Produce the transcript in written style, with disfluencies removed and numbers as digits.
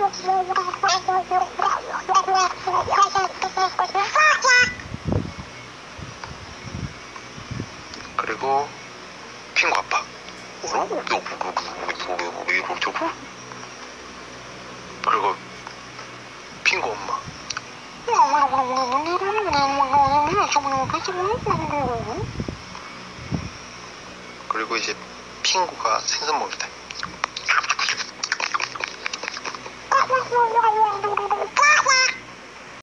그리고 핑구 아빠. 그리고 핑구 엄마. 그리고 이제 핑구가 생선 먹을 때.